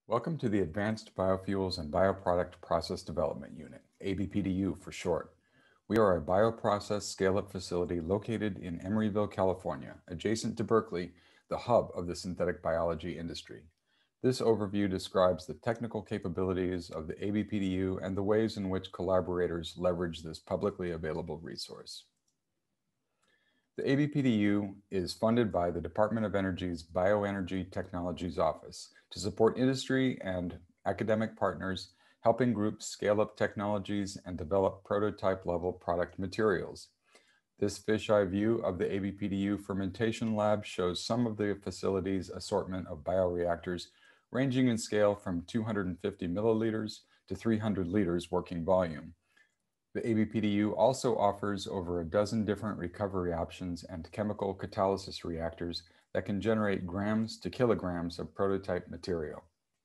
Welcome to the Advanced Biofuels and Bioproduct Process Development Unit, ABPDU for short. We are a bioprocess scale-up facility located in Emeryville, California, adjacent to Berkeley, the hub of the synthetic biology industry. This overview describes the technical capabilities of the ABPDU and the ways in which collaborators leverage this publicly available resource. The ABPDU is funded by the Department of Energy's Bioenergy Technologies Office to support industry and academic partners, helping groups scale up technologies and develop prototype-level product materials. This fisheye view of the ABPDU fermentation lab shows some of the facility's assortment of bioreactors, ranging in scale from 250 milliliters to 300 liters working volume. The ABPDU also offers over a dozen different recovery options and chemical catalysis reactors that can generate grams to kilograms of prototype material.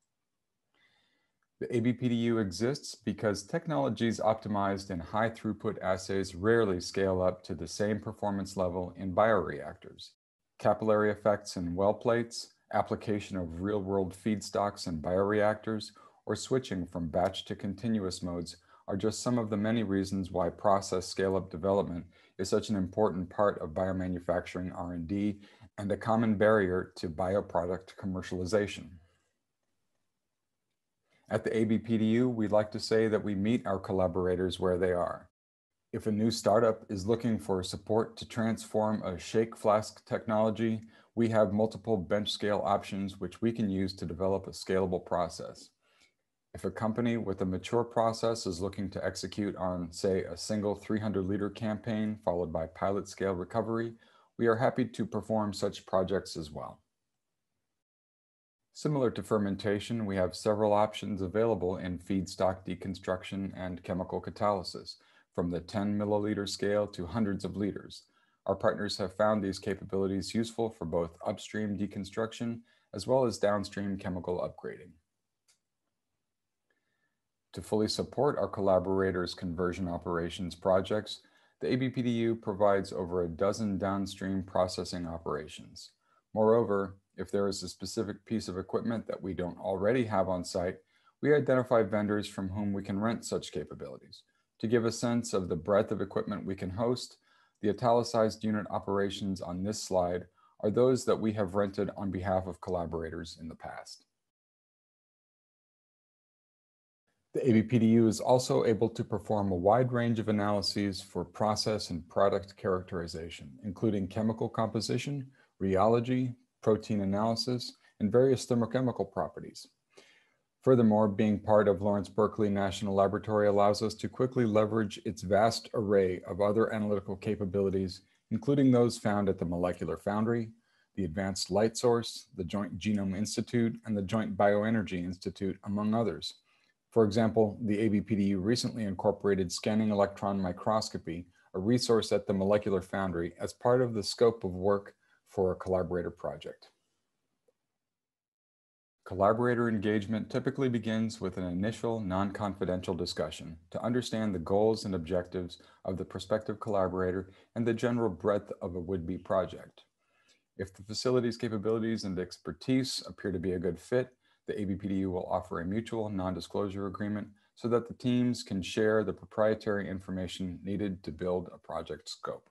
The ABPDU exists because technologies optimized in high throughput assays rarely scale up to the same performance level in bioreactors. Capillary effects in well plates, application of real-world feedstocks in bioreactors, or switching from batch to continuous modes are just some of the many reasons why process scale-up development is such an important part of biomanufacturing R&D and a common barrier to bioproduct commercialization. At the ABPDU, we'd like to say that we meet our collaborators where they are. If a new startup is looking for support to transform a shake flask technology, we have multiple bench scale options which we can use to develop a scalable process. If a company with a mature process is looking to execute on, say, a single 300-liter campaign followed by pilot scale recovery, we are happy to perform such projects as well. Similar to fermentation, we have several options available in feedstock deconstruction and chemical catalysis, from the 10 milliliter scale to hundreds of liters. Our partners have found these capabilities useful for both upstream deconstruction as well as downstream chemical upgrading. To fully support our collaborators' conversion operations projects, the ABPDU provides over a dozen downstream processing operations. Moreover, if there is a specific piece of equipment that we don't already have on site, we identify vendors from whom we can rent such capabilities. To give a sense of the breadth of equipment we can host, the italicized unit operations on this slide are those that we have rented on behalf of collaborators in the past. The ABPDU is also able to perform a wide range of analyses for process and product characterization, including chemical composition, rheology, protein analysis, and various thermochemical properties. Furthermore, being part of Lawrence Berkeley National Laboratory allows us to quickly leverage its vast array of other analytical capabilities, including those found at the Molecular Foundry, the Advanced Light Source, the Joint Genome Institute, and the Joint Bioenergy Institute, among others. For example, the ABPDU recently incorporated scanning electron microscopy, a resource at the Molecular Foundry, as part of the scope of work for a collaborator project. Collaborator engagement typically begins with an initial non-confidential discussion to understand the goals and objectives of the prospective collaborator and the general breadth of a would-be project. If the facility's capabilities and expertise appear to be a good fit, the ABPDU will offer a mutual non-disclosure agreement so that the teams can share the proprietary information needed to build a project scope.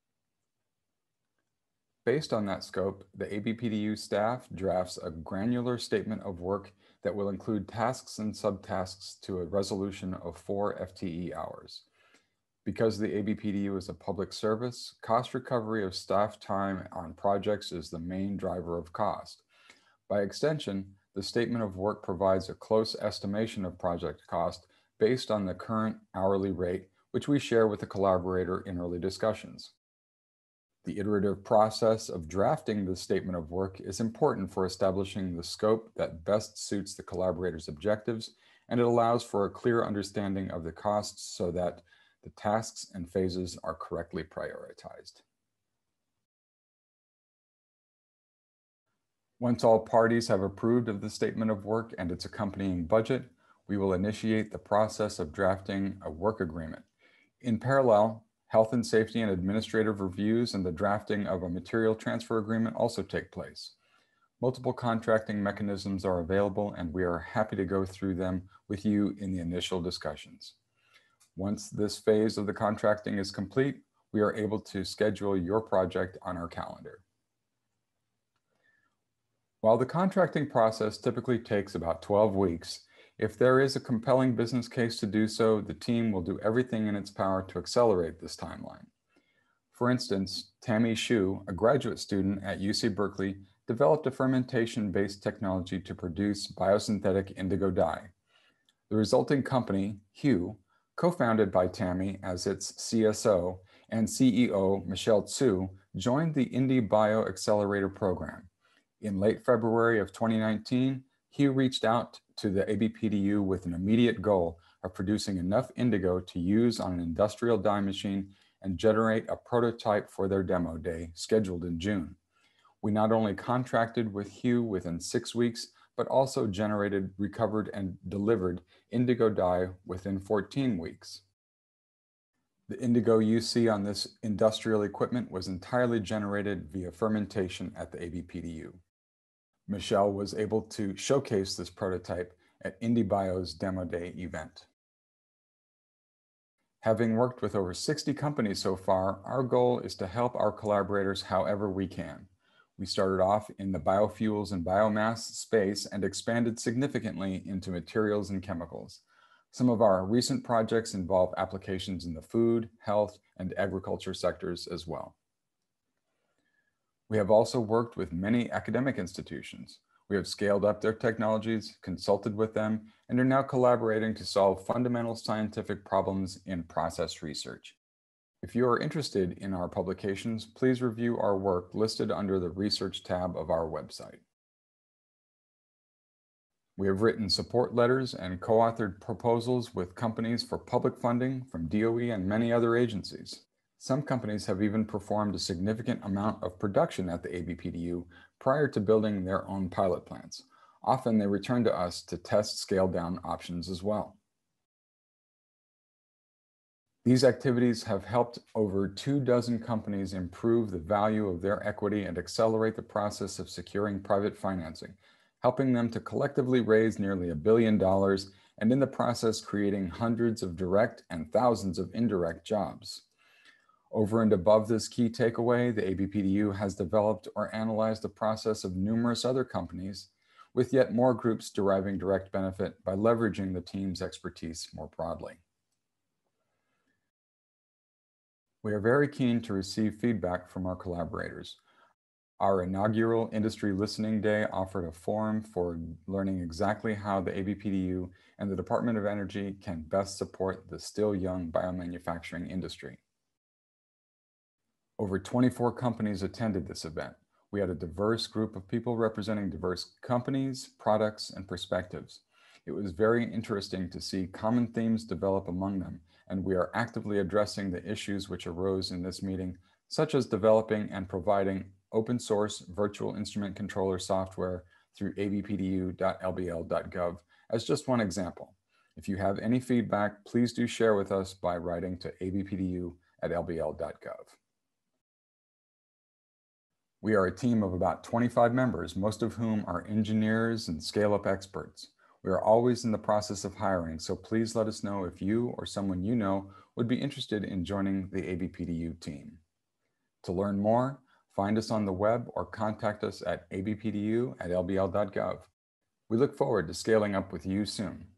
Based on that scope, the ABPDU staff drafts a granular statement of work that will include tasks and subtasks to a resolution of 4 FTE hours. Because the ABPDU is a public service, cost recovery of staff time on projects is the main driver of cost. By extension, the statement of work provides a close estimation of project cost based on the current hourly rate, which we share with the collaborator in early discussions. The iterative process of drafting the statement of work is important for establishing the scope that best suits the collaborator's objectives, and it allows for a clear understanding of the costs so that the tasks and phases are correctly prioritized. Once all parties have approved of the statement of work and its accompanying budget, we will initiate the process of drafting a work agreement. In parallel, health and safety and administrative reviews and the drafting of a material transfer agreement also take place. Multiple contracting mechanisms are available, and we are happy to go through them with you in the initial discussions. Once this phase of the contracting is complete, we are able to schedule your project on our calendar. While the contracting process typically takes about 12 weeks, if there is a compelling business case to do so, the team will do everything in its power to accelerate this timeline. For instance, Tammy Hsu, a graduate student at UC Berkeley, developed a fermentation-based technology to produce biosynthetic indigo dye. The resulting company, Hue, co-founded by Tammy as its CSO and CEO Michelle Tsu, joined the Indie Bio Accelerator program. In late February of 2019, Hue reached out to the ABPDU with an immediate goal of producing enough indigo to use on an industrial dye machine and generate a prototype for their demo day scheduled in June. We not only contracted with Hue within 6 weeks, but also generated, recovered, and delivered indigo dye within 14 weeks. The indigo you see on this industrial equipment was entirely generated via fermentation at the ABPDU. Michelle was able to showcase this prototype at IndieBio's Demo Day event. Having worked with over 60 companies so far, our goal is to help our collaborators however we can. We started off in the biofuels and biomass space and expanded significantly into materials and chemicals. Some of our recent projects involve applications in the food, health, and agriculture sectors as well. We have also worked with many academic institutions. We have scaled up their technologies, consulted with them, and are now collaborating to solve fundamental scientific problems in process research. If you are interested in our publications, please review our work listed under the Research tab of our website. We have written support letters and co-authored proposals with companies for public funding from DOE and many other agencies. Some companies have even performed a significant amount of production at the ABPDU prior to building their own pilot plants. Often they return to us to test scaled-down options as well. These activities have helped over 24 companies improve the value of their equity and accelerate the process of securing private financing, helping them to collectively raise nearly $1 billion and in the process creating hundreds of direct and thousands of indirect jobs. Over and above this key takeaway, the ABPDU has developed or analyzed the process of numerous other companies, with yet more groups deriving direct benefit by leveraging the team's expertise more broadly. We are very keen to receive feedback from our collaborators. Our inaugural Industry Listening Day offered a forum for learning exactly how the ABPDU and the Department of Energy can best support the still young biomanufacturing industry. Over 24 companies attended this event. We had a diverse group of people representing diverse companies, products, and perspectives. It was very interesting to see common themes develop among them, and we are actively addressing the issues which arose in this meeting, such as developing and providing open source virtual instrument controller software through abpdu.lbl.gov as just one example. If you have any feedback, please do share with us by writing to abpdu@lbl.gov. We are a team of about 25 members, most of whom are engineers and scale-up experts. We are always in the process of hiring, so please let us know if you or someone you know would be interested in joining the ABPDU team. To learn more, find us on the web or contact us at abpdu@lbl.gov. We look forward to scaling up with you soon.